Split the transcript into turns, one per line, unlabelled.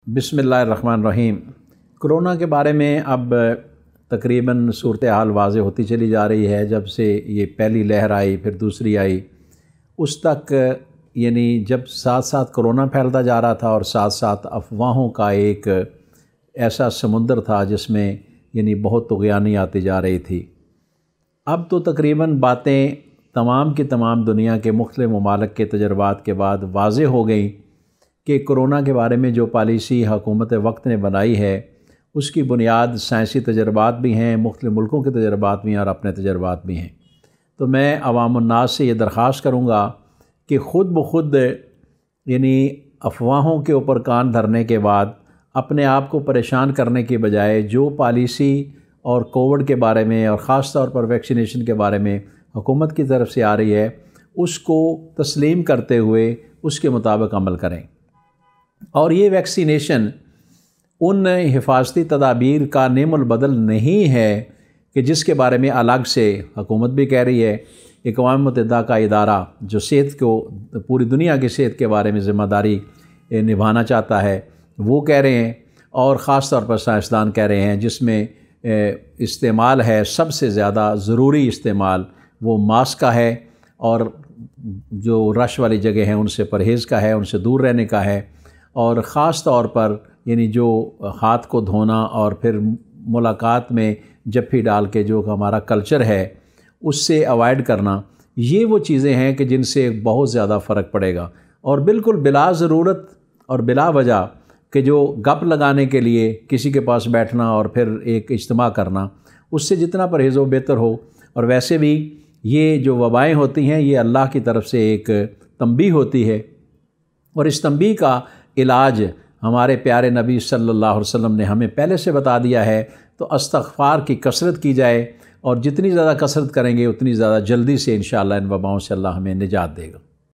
बिस्मिल्लाहिर्रहमानिर्रहीम। कोरोना के बारे में अब तकरीबन सूरत हाल वाज़े होती चली जा रही है। जब से ये पहली लहर आई, फिर दूसरी आई, उस तक यानी जब साथ साथ कोरोना फैलता जा रहा था और साथ साथ अफवाहों का एक ऐसा समुंदर था जिसमें यानी बहुत तुग़यानी आती जा रही थी। अब तो तकरीबन बातें तमाम की तमाम दुनिया के मुख्तलिफ़ ममालिक के तजर्बात के बाद वाज़े हो गई कि कोरोना के बारे में जो पॉलिसी हुकूमत वक्त ने बनाई है उसकी बुनियाद साइंसी तजर्बात भी हैं, मुख्तलिफ़ मुल्कों के तजर्बात भी हैं और अपने तजर्बात भी हैं। तो मैं अवामुन्नास से ये दरख्वास्त करूँगा कि ख़ुद ब खुद यानी अफवाहों के ऊपर कान धरने के बाद अपने आप को परेशान करने की बजाय जो पॉलिसी और कोविड के बारे में और ख़ास तौर पर वैक्सीनेशन के बारे में हुकूमत की तरफ से आ रही है उसको तस्लीम करते हुए उसके मुताबिक अमल करें। और ये वैक्सीनेशन उन हिफाजती तदाबीर का नेमुल बदल नहीं है कि जिसके बारे में अलग से हुकूमत भी कह रही है। अक़वाम मुत्तहिदा का इदारा जो सेहत को, पूरी दुनिया की सेहत के बारे में ज़िम्मेदारी निभाना चाहता है, वो कह रहे हैं और ख़ास तौर पर साइंसदान कह रहे हैं, जिसमें इस्तेमाल है सबसे ज़्यादा ज़रूरी इस्तेमाल वो मास्क का है और जो रश वाली जगह हैं उनसे परहेज़ का है, उनसे दूर रहने का है। और ख़ास तौर पर यानी जो हाथ को धोना और फिर मुलाकात में जफ्फी डाल के जो हमारा कल्चर है उससे अवॉइड करना, ये वो चीज़ें हैं कि जिनसे बहुत ज़्यादा फ़र्क पड़ेगा। और बिल्कुल बिला ज़रूरत और बिला वजह कि जो गप लगाने के लिए किसी के पास बैठना और फिर एक इज्तिमा करना, उससे जितना परहेज़ हो बेहतर हो। और वैसे भी ये जो वबाएँ होती हैं ये अल्लाह की तरफ से एक तंबीह होती है और इस तंबीह का इलाज हमारे प्यारे नबी सल्लल्लाहु अलैहि वसल्लम ने हमें पहले से बता दिया है। तो इस्तिग़फ़ार की कसरत की जाए और जितनी ज़्यादा कसरत करेंगे उतनी ज़्यादा जल्दी से इंशाअल्लाह इन वबाओं से अल्लाह हमें निजात देगा।